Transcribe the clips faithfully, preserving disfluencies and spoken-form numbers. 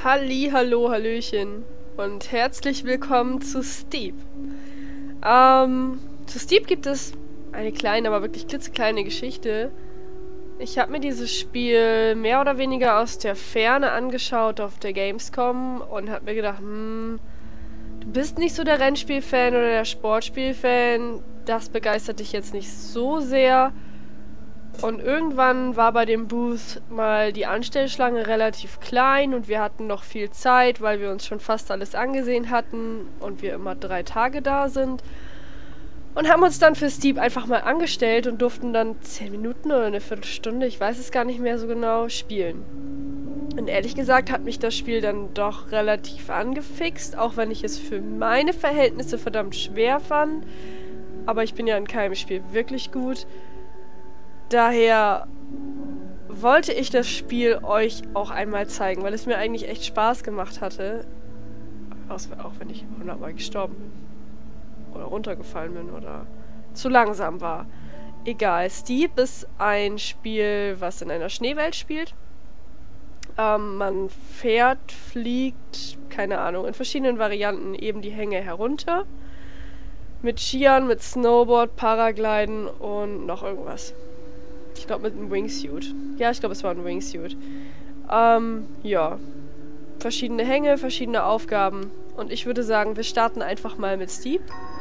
Halli, hallo, hallöchen und herzlich willkommen zu Steep. Ähm, zu Steep gibt es eine kleine, aber wirklich klitzekleine Geschichte. Ich habe mir dieses Spiel mehr oder weniger aus der Ferne angeschaut auf der Gamescom und habe mir gedacht, hm, du bist nicht so der Rennspiel-Fan oder der Sportspiel-Fan, das begeistert dich jetzt nicht so sehr. Und irgendwann war bei dem Booth mal die Anstellschlange relativ klein und wir hatten noch viel Zeit, weil wir uns schon fast alles angesehen hatten und wir immer drei Tage da sind. Und haben uns dann für Steep einfach mal angestellt und durften dann zehn Minuten oder eine Viertelstunde, ich weiß es gar nicht mehr so genau, spielen. Und ehrlich gesagt hat mich das Spiel dann doch relativ angefixt, auch wenn ich es für meine Verhältnisse verdammt schwer fand. Aber ich bin ja in keinem Spiel wirklich gut. Daher wollte ich das Spiel euch auch einmal zeigen, weil es mir eigentlich echt Spaß gemacht hatte. Auch wenn ich hundertmal gestorben bin. Oder runtergefallen bin oder zu langsam war. Egal. Steep ist ein Spiel, was in einer Schneewelt spielt. Ähm, man fährt, fliegt, keine Ahnung, in verschiedenen Varianten eben die Hänge herunter. Mit Skiern, mit Snowboard, Paragliden und noch irgendwas. Ich glaube mit einem Wingsuit. Ja, ich glaube es war ein Wingsuit. Ähm, ja. Verschiedene Hänge, verschiedene Aufgaben. Und ich würde sagen, wir starten einfach mal mit Steep.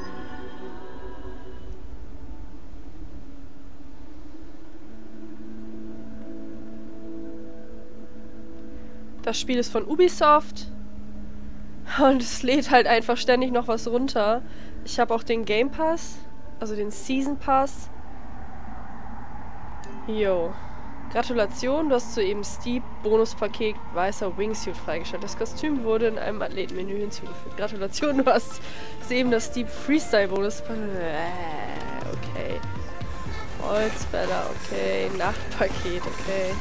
Das Spiel ist von Ubisoft. Und es lädt halt einfach ständig noch was runter. Ich habe auch den Game Pass, also den Season Pass. Jo. Gratulation, du hast soeben Steep Bonuspaket weißer Wingsuit freigeschaltet. Das Kostüm wurde in einem Athletenmenü hinzugefügt. Gratulation, du hast soeben das Steep Freestyle Bonuspaket. Äh, okay. Holzbäder, okay. Nachtpaket, okay.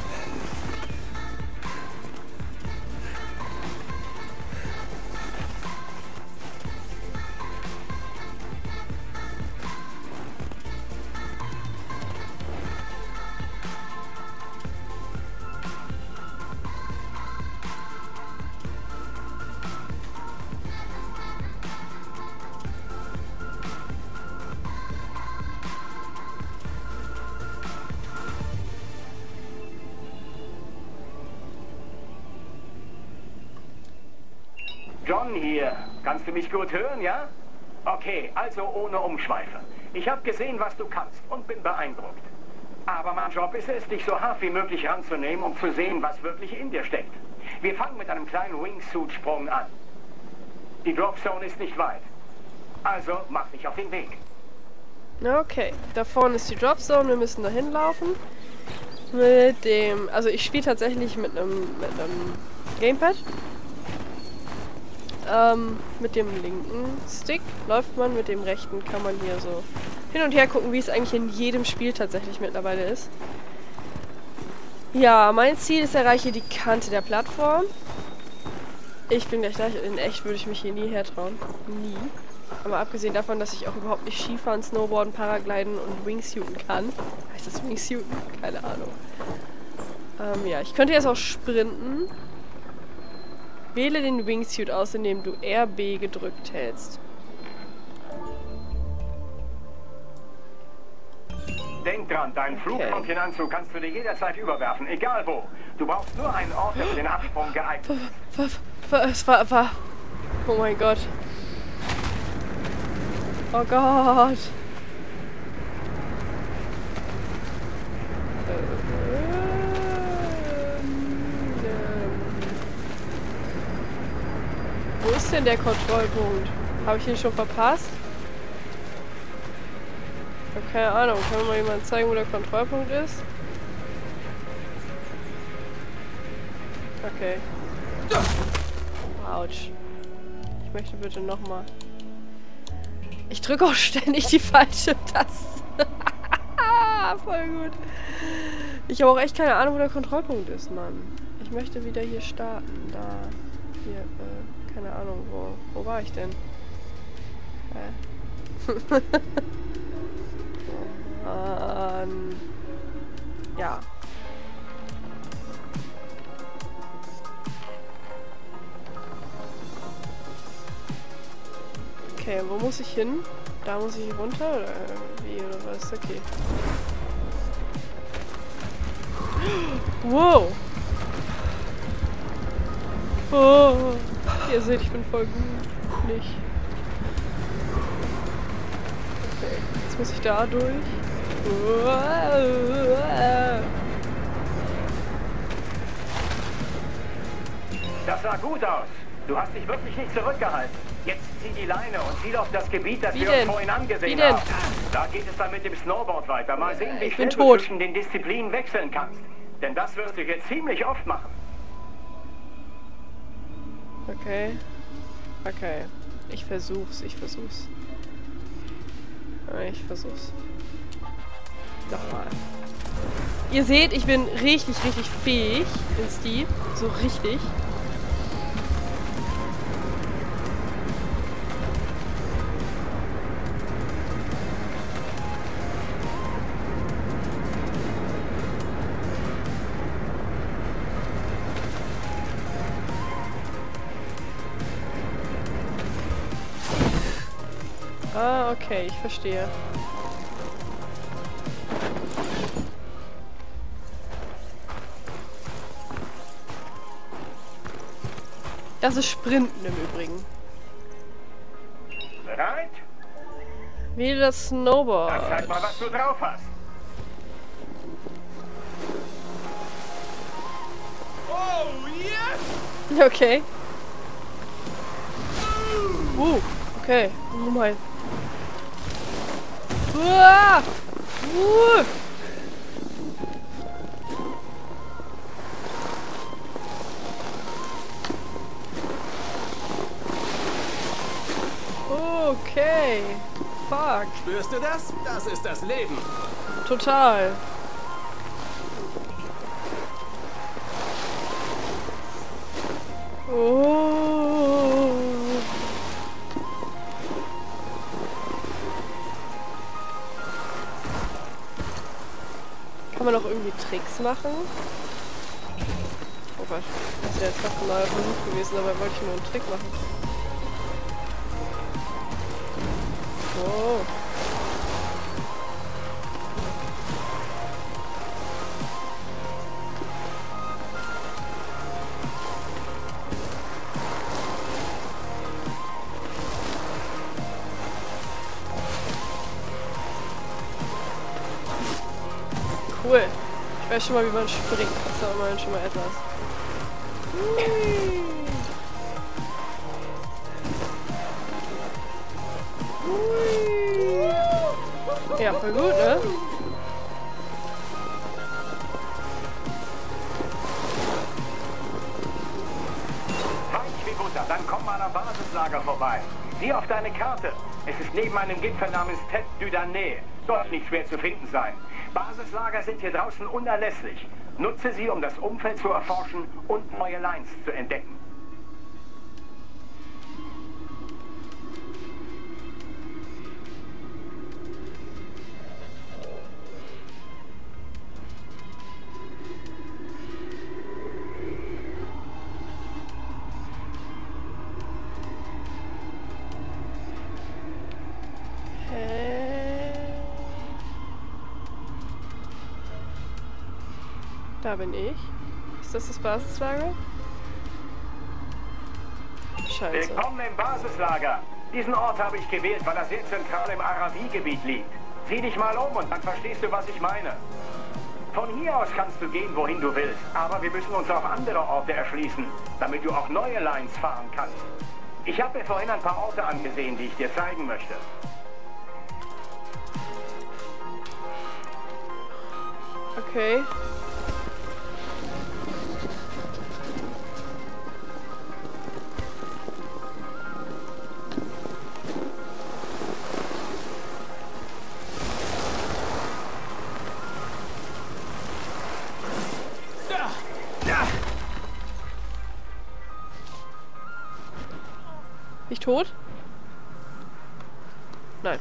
John hier. Kannst du mich gut hören, ja? Okay, also ohne Umschweife. Ich habe gesehen, was du kannst und bin beeindruckt. Aber mein Job ist es, dich so hart wie möglich ranzunehmen, um zu sehen, was wirklich in dir steckt. Wir fangen mit einem kleinen Wingsuit-Sprung an. Die Dropzone ist nicht weit. Also mach dich auf den Weg. Okay, da vorne ist die Dropzone, wir müssen da hinlaufen. Mit dem, also ich spiele tatsächlich mit einem, mit einem Gamepad. Ähm, mit dem linken Stick läuft man, mit dem rechten kann man hier so hin und her gucken, wie es eigentlich in jedem Spiel tatsächlich mittlerweile ist. Ja, mein Ziel ist, erreiche die Kante der Plattform. Ich bin gleich gleich, in echt würde ich mich hier nie hertrauen. Nie. Aber abgesehen davon, dass ich auch überhaupt nicht Skifahren, Snowboarden, Paragliden und Wingsuiten kann. Heißt das Wingsuiten? Keine Ahnung. Ähm, ja, ich könnte jetzt auch sprinten. Wähle den Wingsuit aus, indem du R B gedrückt hältst. Denk dran, deinen Okay. Flugkampionanzug kannst du dir jederzeit überwerfen, egal wo. Du brauchst nur einen Ort, der für den Absprung geeignet ist. Es war, war... Oh mein Gott. Oh Gott. Wo ist denn der Kontrollpunkt? Habe ich ihn schon verpasst? Ich habe keine Ahnung. Kann mir mal jemand zeigen, wo der Kontrollpunkt ist? Okay. Autsch. Ich möchte bitte nochmal. Ich drücke auch ständig die falsche Taste. Voll gut. Ich habe auch echt keine Ahnung, wo der Kontrollpunkt ist, Mann. Ich möchte wieder hier starten. Da. Hier, äh, keine Ahnung, wo. Wo war ich denn? Hä? ähm, ja. Wo muss ich hin? Da muss ich runter? Oder wie? Oder was? Okay. Wow! Oh! Ihr seht, ich bin voll gut. Nicht. Okay, jetzt muss ich da durch. Das sah gut aus. Du hast dich wirklich nicht zurückgehalten. Jetzt zieh die Leine und ziel auf das Gebiet, das Wie wir denn? uns vorhin angesehen Wie denn? haben. Da geht es dann mit dem Snowboard weiter. Mal sehen, wie Ich schnell bin du tot. zwischen den Disziplinen wechseln kannst. Denn das wirst du jetzt ziemlich oft machen. Okay. Okay. Ich versuch's, ich versuch's. Ich versuch's. Nochmal. Ihr seht, ich bin richtig, richtig fähig in Steve. So richtig. Ah, okay, ich verstehe. Das ist Sprinten im Übrigen. Bereit? Wähle das Snowboard. Dann zeig mal, was du drauf hast. Oh, yes! Okay. Uh, okay. Oh mein. Uah! Uh! Okay. Fuck. Spürst du das? Das ist das Leben. Total. Oh. Kann man noch irgendwie Tricks machen? Oh Gott, das wäre jetzt fast ein neuer Versuch gewesen, aber wollte ich nur einen Trick machen. Oh. Cool. Ich weiß schon mal, wie man springt. Das ist ja immerhin schon mal etwas. Hui. Hui. Ja, voll gut, ne? Fein wie Butter, dann komm mal am Basislager vorbei. Sieh auf deine Karte. Es ist neben einem Gipfel namens Tête du Damné. Sollte nicht schwer zu finden sein. Basislager sind hier draußen unerlässlich. Nutze sie, um das Umfeld zu erforschen und neue Lines zu entdecken. Da bin ich. Ist das das Basislager? Scheiße. Willkommen im Basislager. Diesen Ort habe ich gewählt, weil er sehr zentral im Arabi-Gebiet liegt. Sieh dich mal um und dann verstehst du, was ich meine. Von hier aus kannst du gehen, wohin du willst. Aber wir müssen uns auch andere Orte erschließen, damit du auch neue Lines fahren kannst. Ich habe mir vorhin ein paar Orte angesehen, die ich dir zeigen möchte. Okay. Ich tot? Nein.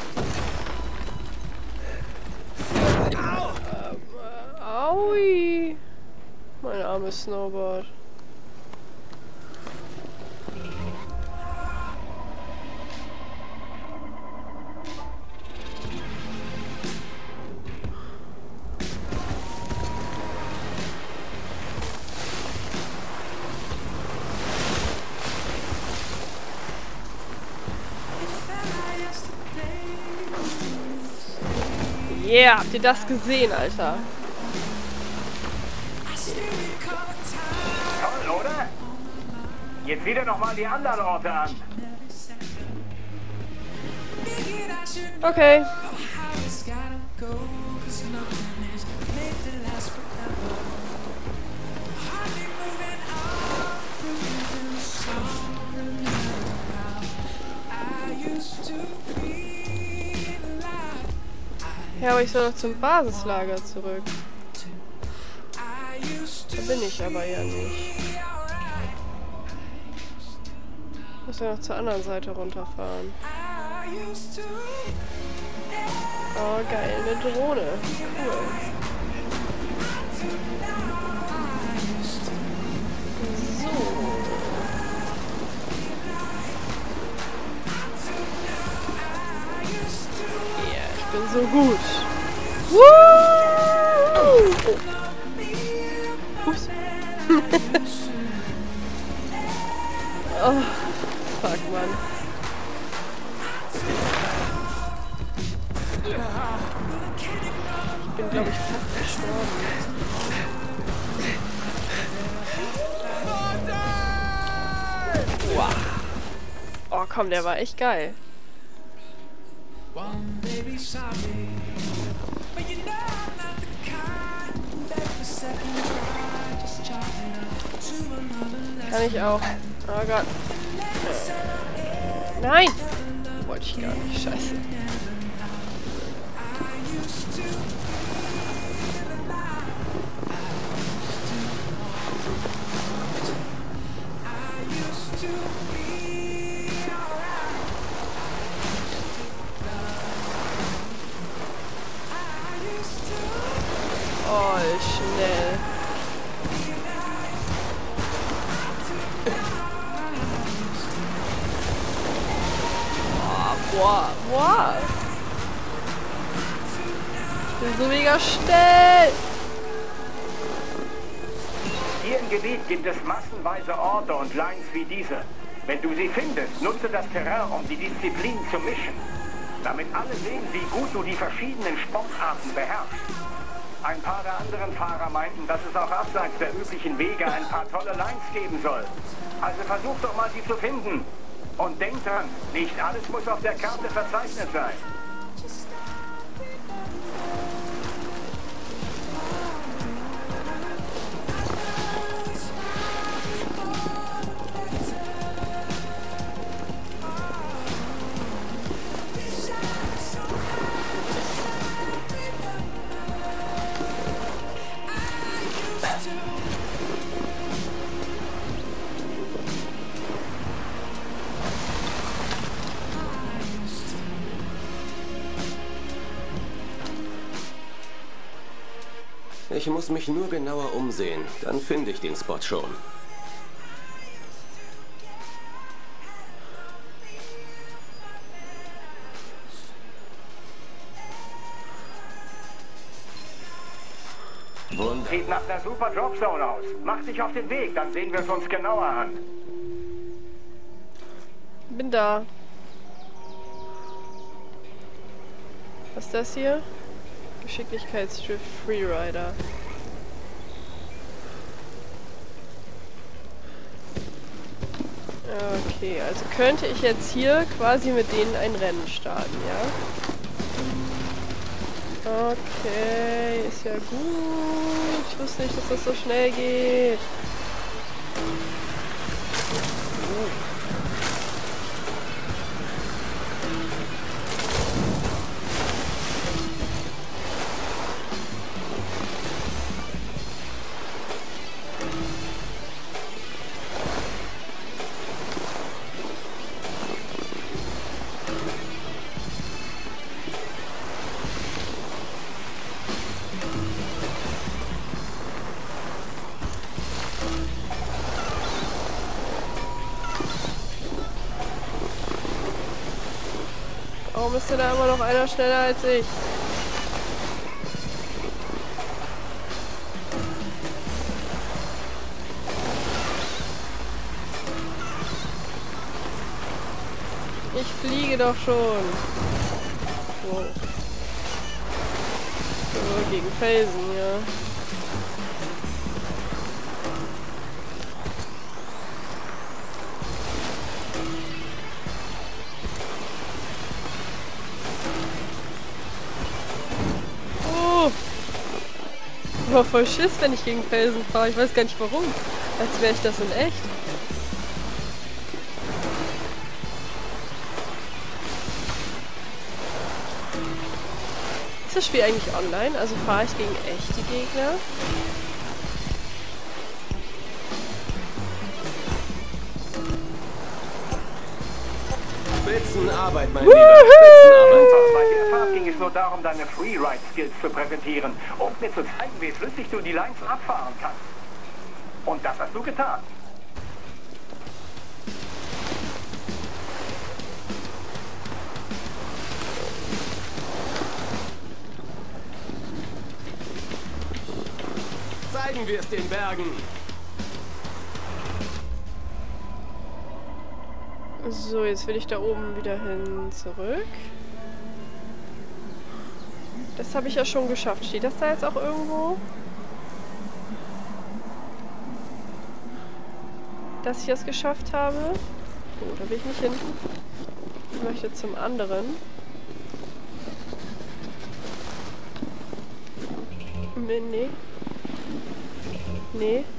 Aui. dummes Snowboard. Yeah, habt ihr das gesehen, Alter? Toll, oder? Jetzt wieder nochmal die anderen Orte an. Okay. Ja, aber ich soll doch zum Basislager zurück. Da bin ich aber ja nicht. Ich muss ja noch zur anderen Seite runterfahren. Oh, geil, eine Drohne. Cool. So. Ja, ich bin so gut. Woo! Oh. Ups. Oh, fuck, Mann. Ich bin, glaube ich, fast gestorben. Wow. Oh, komm, der war echt geil. Kann ich auch. Oh Gott. Nein! Wollte ich gar nicht. Scheiße. Oh, schnell. Boah, boah. Ich bin so mega schnell. Hier im Gebiet gibt es massenweise Orte und Lines wie diese. Wenn du sie findest, nutze das Terrain, um die Disziplinen zu mischen. Damit alle sehen, wie gut du die verschiedenen Sportarten beherrschst. Ein paar der anderen Fahrer meinten, dass es auch abseits der üblichen Wege ein paar tolle Lines geben soll. Also versuch doch mal, sie zu finden. Und denk dran, nicht alles muss auf der Karte verzeichnet sein. Ich muss mich nur genauer umsehen, dann finde ich den Spot schon. Wunder. Sieht nach einer super Dropzone aus. Mach dich auf den Weg, dann sehen wir es uns genauer an. Bin da. Was ist das hier? Geschicklichkeitsdrift Freerider. Okay, also könnte ich jetzt hier quasi mit denen ein Rennen starten, ja? Okay, ist ja gut. Ich wusste nicht, dass das so schnell geht. Oh. Warum ist denn da immer noch einer schneller als ich? Ich fliege doch schon. Wow. So, gegen Felsen, ja. Oh! Ich war voll Schiss, wenn ich gegen Felsen fahre. Ich weiß gar nicht warum. Als wäre ich das in echt. Ist das Spiel eigentlich online? Also fahre ich gegen echte Gegner? Spitzenarbeit, mein Lieber. Spitzenarbeit. Bei der Fahrt ging es nur darum, deine Freeride-Skills zu präsentieren und mir zu zeigen, wie flüssig du die Lines abfahren kannst. Und das hast du getan. Zeigen wir es den Bergen. So, jetzt will ich da oben wieder hin zurück. Das habe ich ja schon geschafft. Steht das da jetzt auch irgendwo? Dass ich das geschafft habe? Oh, da will ich nicht hin. Ich möchte zum anderen. Nee, nee. Nee.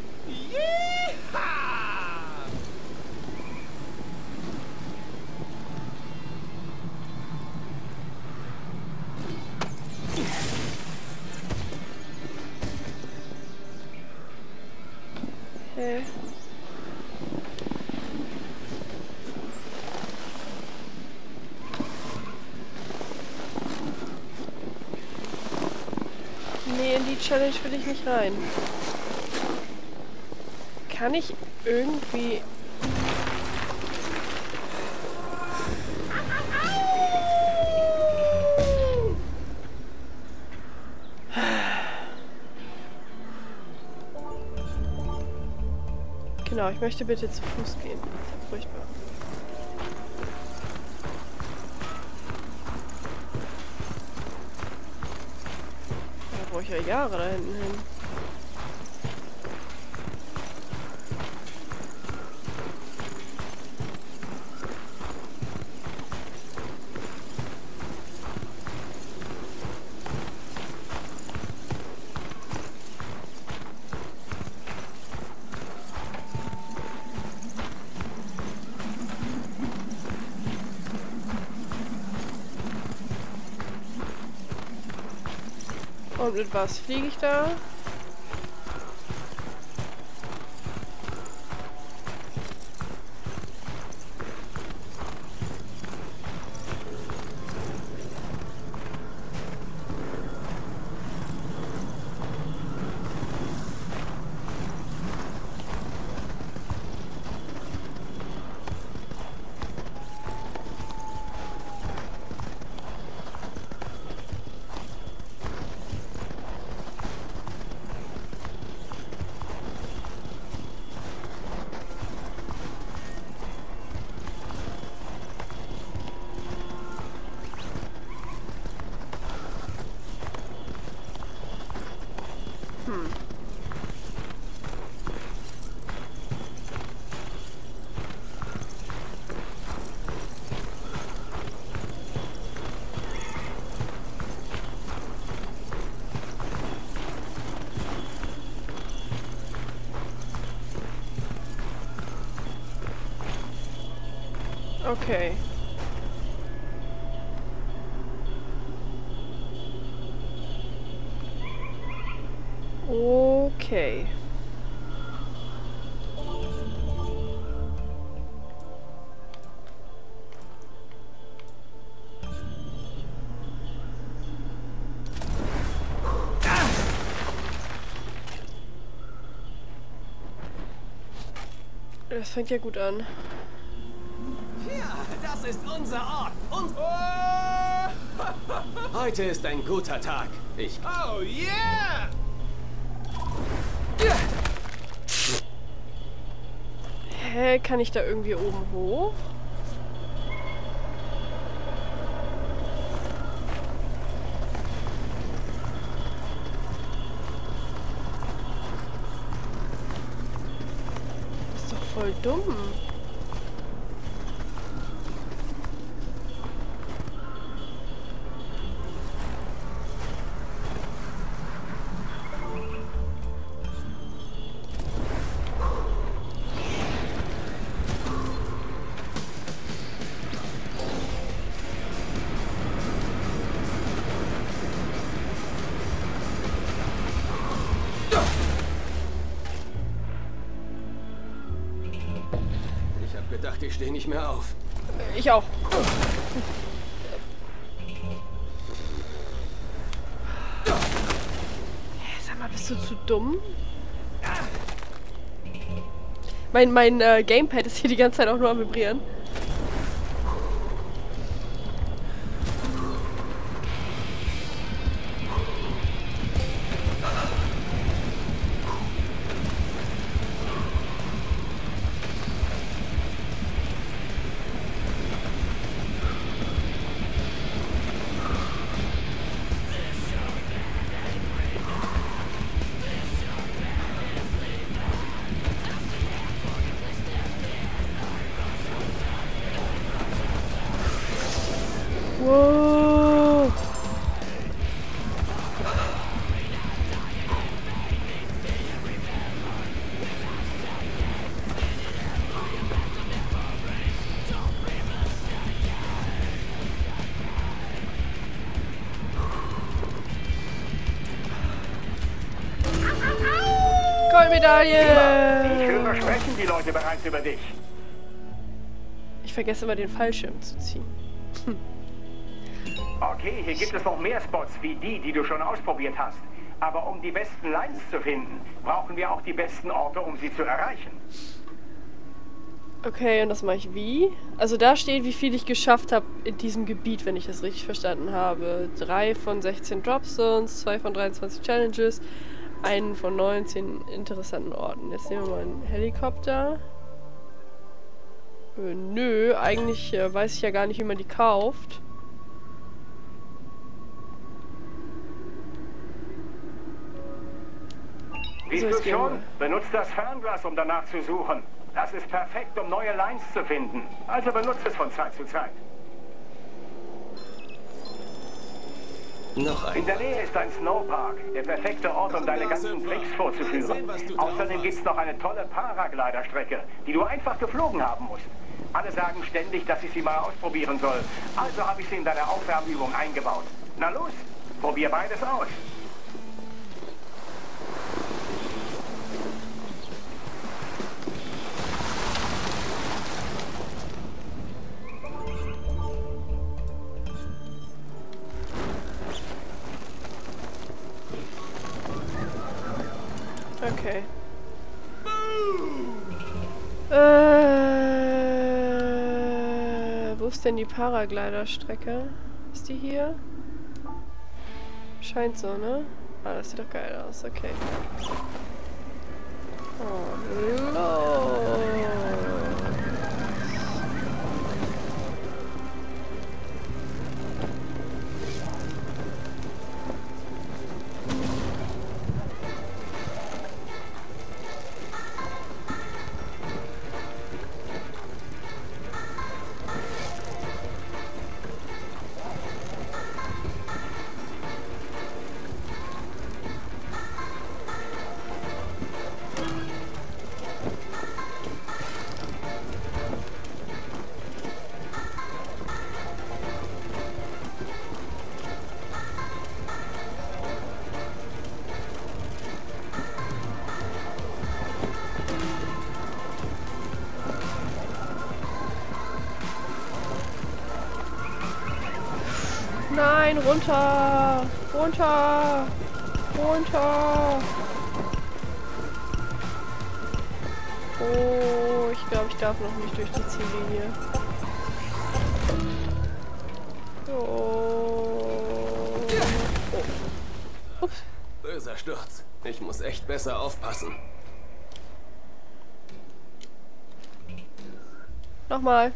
Hä? Nee, in die Challenge will ich nicht rein. Kann ich irgendwie... Genau, ich möchte bitte zu Fuß gehen. Das ist ja furchtbar. Da brauche ich ja Jahre da hinten hin. Und mit was fliege ich da? Hm. Okay. Okay. Das fängt ja gut an. Ja, Das ist unser Ort. Und oh. Heute ist ein guter Tag. Ich... Oh yeah! Hä, kann ich da irgendwie oben hoch? Das ist doch voll dumm. Ich dachte, ich stehe nicht mehr auf. Ich auch. Sag mal, bist du zu dumm? Mein, mein äh, Gamepad ist hier die ganze Zeit auch nur am Vibrieren. Wow. Goldmedaille! Ich höre, sprechen die Leute bereits über dich. Ich vergesse immer den Fallschirm zu ziehen. Hm. Okay, hier gibt es noch mehr Spots wie die, die du schon ausprobiert hast. Aber um die besten Lines zu finden, brauchen wir auch die besten Orte, um sie zu erreichen. Okay, und das mache ich wie? Also da steht, wie viel ich geschafft habe in diesem Gebiet, wenn ich das richtig verstanden habe. drei von sechzehn Dropzones, zwei von dreiundzwanzig Challenges, einen von neunzehn interessanten Orten. Jetzt nehmen wir mal einen Helikopter. Äh, nö, eigentlich äh, weiß ich ja gar nicht, wie man die kauft. Siehst So, du jetzt gehen schon? wir. Benutzt das Fernglas, um danach zu suchen. Das ist perfekt, um neue Lines zu finden. Also benutzt es von Zeit zu Zeit. Noch In ein. der Nähe ist ein Snowpark, der perfekte Ort, um deine ganzen Tricks vorzuführen. Außerdem gibt es noch eine tolle Paragliderstrecke, die du einfach geflogen haben musst. Alle sagen ständig, dass ich sie mal ausprobieren soll. Also habe ich sie in deine Aufwärmübung eingebaut. Na los, probier beides aus. Okay. Äh, wo ist denn die Paraglider-Strecke? Ist die hier? Scheint so, ne? Ah, das sieht doch geil aus, okay. Oh, los. Nein, runter! Runter! Runter! Oh, ich glaube, ich darf noch nicht durch die Ziellinie. Oh. Oh. Ups. Böser Sturz. Ich muss echt besser aufpassen. Nochmal.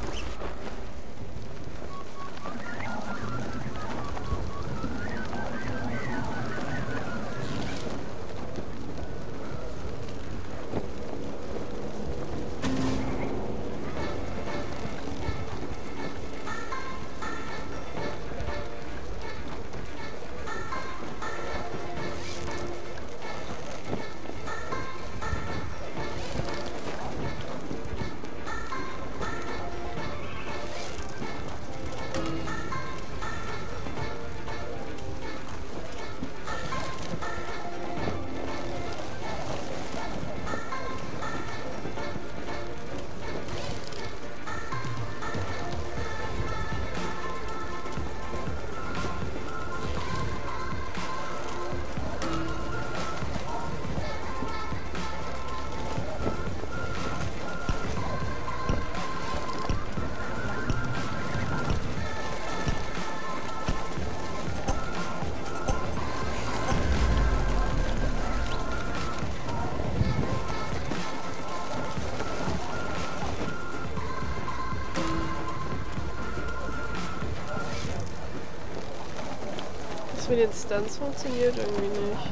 Das mit den Stunts funktioniert irgendwie nicht.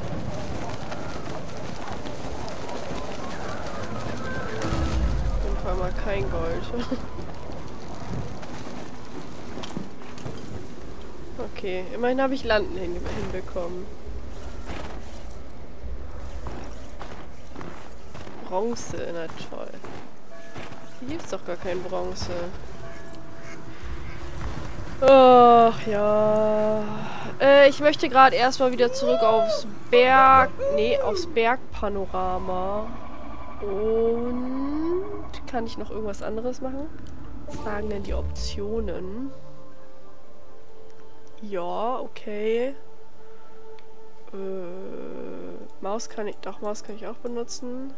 Auf jeden Fall mal kein Gold. Okay, immerhin habe ich Landen hin hinbekommen. Bronze, na toll. Hier gibt's doch gar kein Bronze. Ach ja. Äh, ich möchte gerade erstmal wieder zurück aufs Berg. Nee, aufs Bergpanorama. Und kann ich noch irgendwas anderes machen? Was sagen denn die Optionen? Ja, okay. Äh, Maus kann ich. Doch, Maus kann ich auch benutzen.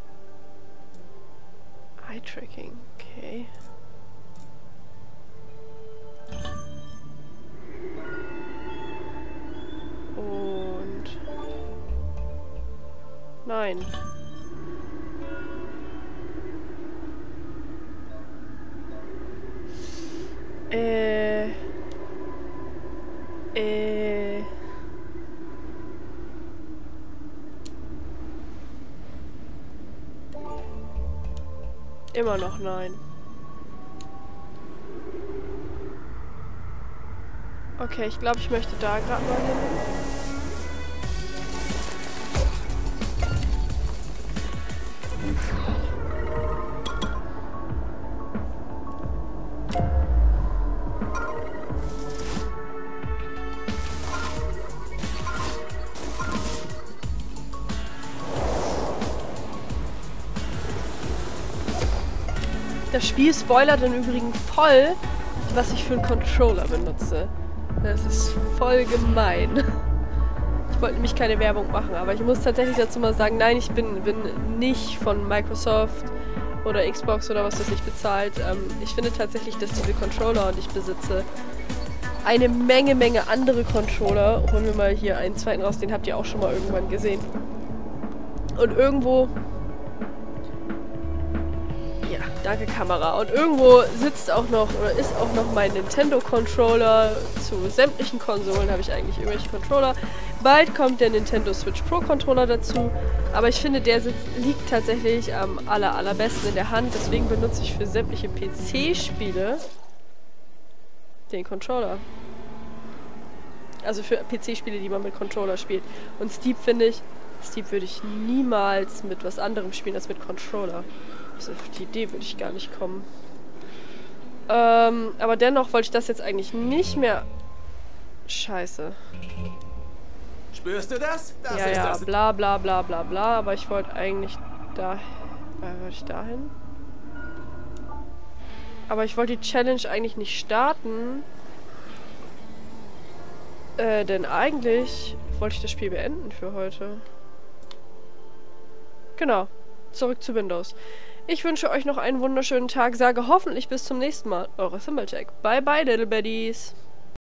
Eye-Tracking, okay. Und... Nein. Äh... Äh... Immer noch nein. Okay, ich glaube, ich möchte da gerade mal hin. Das Spiel spoilert im Übrigen voll, was ich für einen Controller benutze. Das ist voll gemein. Ich wollte nämlich keine Werbung machen, aber ich muss tatsächlich dazu mal sagen, nein, ich bin, bin nicht von Microsoft oder Xbox oder was weiß ich bezahlt. Ähm, ich finde tatsächlich, dass diese Controller, die ich besitze, eine Menge, Menge andere Controller, holen wir mal hier einen zweiten raus, den habt ihr auch schon mal irgendwann gesehen. Und irgendwo... Danke, Kamera. Und irgendwo sitzt auch noch, oder ist auch noch mein Nintendo-Controller. Zu sämtlichen Konsolen habe ich eigentlich irgendwelche Controller. Bald kommt der Nintendo Switch Pro Controller dazu. Aber ich finde, der sitzt, liegt tatsächlich am aller, allerbesten in der Hand. Deswegen benutze ich für sämtliche P C-Spiele den Controller. Also für P C-Spiele, die man mit Controller spielt. Und Steep finde ich, Steep würde ich niemals mit was anderem spielen als mit Controller. Also auf die Idee würde ich gar nicht kommen. Ähm, aber dennoch wollte ich das jetzt eigentlich nicht mehr... Scheiße. Spürst du das? Das ja, ist ja, das. bla bla bla bla bla, aber ich wollte eigentlich da... Äh, wollte ich dahin? Aber ich wollte die Challenge eigentlich nicht starten. Äh, denn eigentlich wollte ich das Spiel beenden für heute. Genau. Zurück zu Windows. Ich wünsche euch noch einen wunderschönen Tag, sage hoffentlich bis zum nächsten Mal. Eure Thimblejack. Bye bye, Little Baddies.